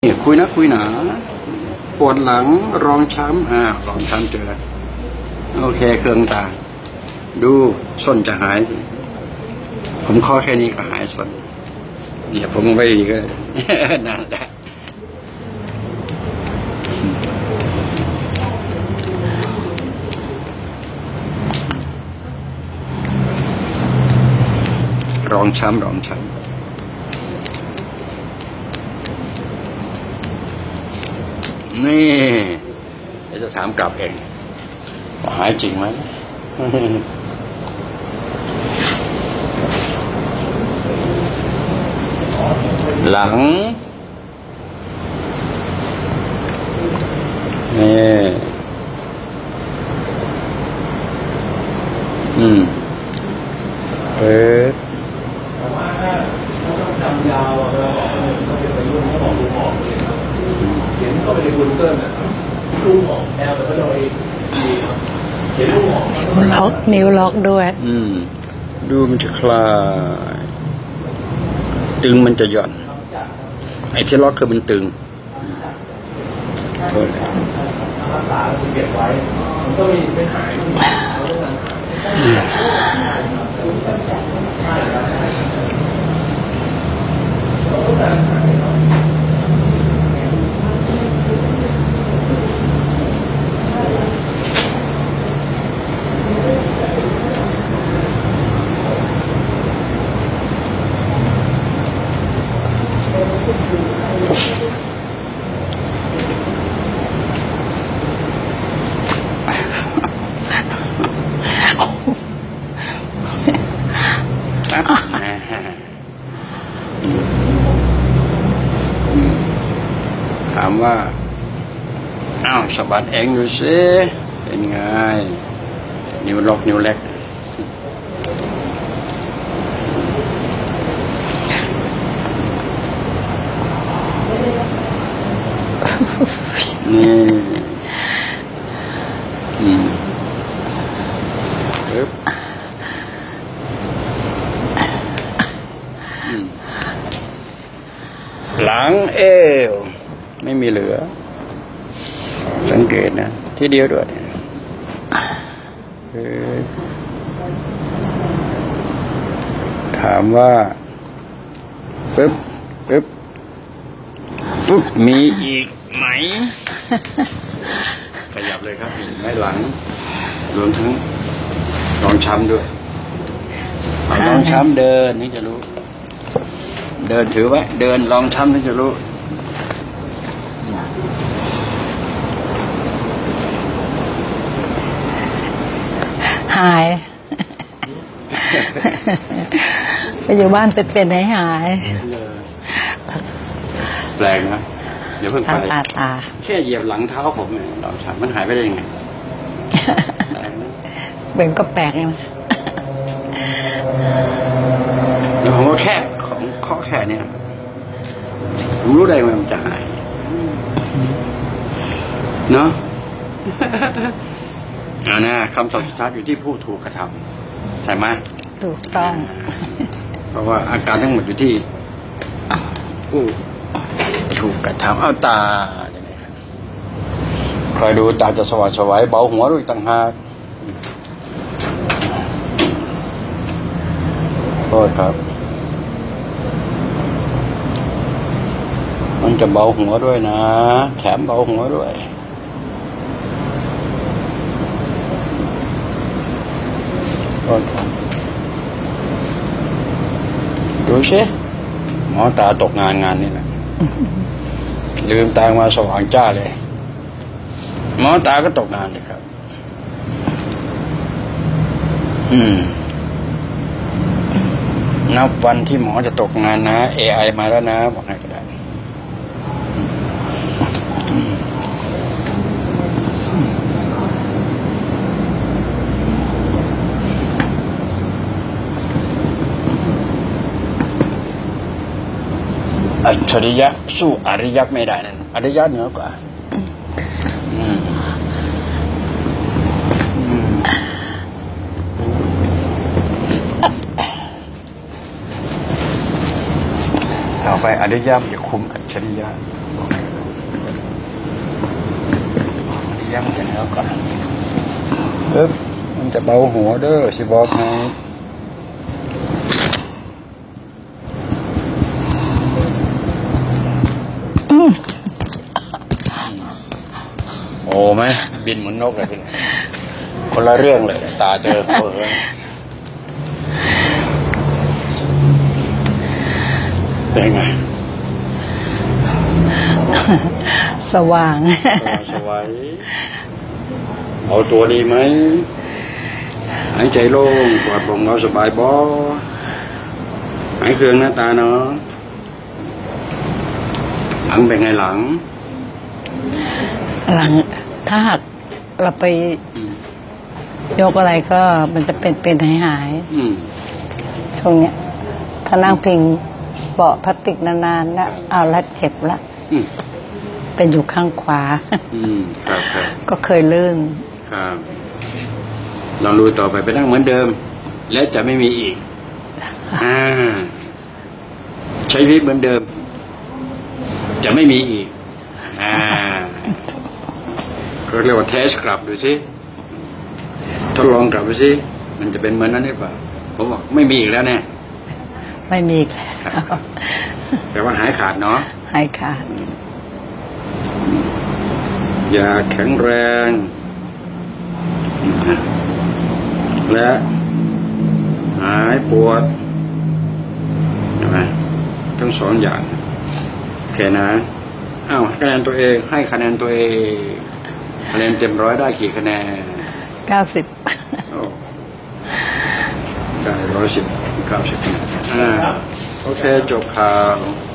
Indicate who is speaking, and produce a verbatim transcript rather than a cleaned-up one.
Speaker 1: คุยนะคุยหนาปวดหลังรองช้ำอ่ารองช้ำเจอแล้วโอเคเครื่องตาดูส้นจะหายผมข้อแค่นี้ก็หายส้นเดี๋ยวผมไปอีกก็นั่นแหละรองช้ำรองช้ำนี่จะถามกลับเองหายจริงไหมหลังนี่อืมเปิดยาวเราบอกเขาเป็นไปรุ่นเขาบอกลูกออกเลยเขียนเข้าไปในกูเกิลน่ะลูกออกแอลแต่ก็โดยเขียนลูกออก
Speaker 2: ล็อกนิ้วล็อกด้วย
Speaker 1: อืมดูมันจะคลายตึงมันจะหย่อนไอ้ที่ล็อกคือมันตึงโทษเลยรักษาเก็บไว้มันก็ไม่ไม่หายถามว่าอ้าวสะบัดเองดูสิเป็นไงนิ้วล็อกนิ้วเล็กนี่อืมปึ๊บหลังเอวไม่มีเหลือสังเกตนะที่เดียวด้วยถามว่าปึ๊บปึ๊บปึ๊บมีอีกไหมขยับเลยครับมีไม่หลังรวมทั้งรองช้ำด้วยรองช้ำเดินนี่จะรู้เดินถือไว้เดินรองช้ำนี่จะรู้
Speaker 2: หายไปอยู่บ้านเป็นๆให้หาย
Speaker 1: แปลงนะเดี๋ยวเพิ่งไป
Speaker 2: ตาตา
Speaker 1: แค่เหยียบหลังเท้าผมเนี่ยรองช้ำมันหายไปได้ยังไง
Speaker 2: เป็นก็แปลกนะ
Speaker 1: เดี๋ยวผมก็แค่ของข้อแค่นี้ผมรู้ได้ว่ามันจะหายเนาะเอานะคำตอบสุดท้ายอยู่ที่ผู้ถูกกระทำใช่ไหม
Speaker 2: ถูกต้อง
Speaker 1: เพราะว่าอาการทั้งหมดอยู่ที่ผู้ถูกกระทำเอาตาคอยดูตาจะสว่างสวยเบาหัวด้วยต่างหากโทษครับมันจะเบาหัวด้วยนะแถมเบาหัวด้วยดูสิหมอตาตกงานงานนี่แหละลืมตามาสว่างจ้าเลยหมอตาก็ตกงานเลยครับอืมนับวันที่หมอจะตกงานนะ เอ ไอ มาแล้วนะบอกให้ก็ได้อัจฉริยะสู้อริยะไม่ได้นั่นอริยะเหนือกว่าต่อไปอริยะจะคุมอัจฉริยะยังเสร็จแล้วก่อนปึ๊บมันจะเบาหัวเด้อสิบอกให้โอ้ไหมบินเหมือนนกเลยพี่คนละเรื่องเลยตาเจอเขาเลยเป็นไง
Speaker 2: สว่าง
Speaker 1: สวัยเอาตัวดีไหมหายใจโล่งปลอดโปร่งเราสบายบ่หายเครื่องหน้าตาเนาะหลังเป็นไงหลัง
Speaker 2: หลังถ้าหากเราไปยกอะไรก็มันจะเป็นเป็นหายหายช่วงเนี้ยถ้านั่งพิงเบาะพลาสติกนานๆแล้วเอาละเจ็บละเป็นอยู่ข้างขวา
Speaker 1: อืมครับครับ
Speaker 2: ก็เคยลื่น
Speaker 1: ครับลองดูต่อไปไปนั่งเหมือนเดิมและจะไม่มีอีกอ่าใช้ชีวิตเหมือนเดิมจะไม่มีอีกอ่าก็เรียกว่าเทสกลับดูสิทดลองกลับดูสิมันจะเป็นเหมือนนั้นหรือเปล่าผมบอกไม่มีอีกแล้วแน่
Speaker 2: ไม่มีอีกแล้ว
Speaker 1: แปลว่าหายขาดเนาะ
Speaker 2: หายขาด
Speaker 1: อย่าแข็งแรงและหายปวดใช่ไหมทั้งสองอย่างโอเคนะอ้าวคะแนนตัวเองให้คะแนนตัวเองคะแนนเต็มร้อยได้กี่คะแนน
Speaker 2: เก้าสิบ
Speaker 1: ได้ร้อยสิบเก้าสิบคะแนนอ่าโอเคจบข่าว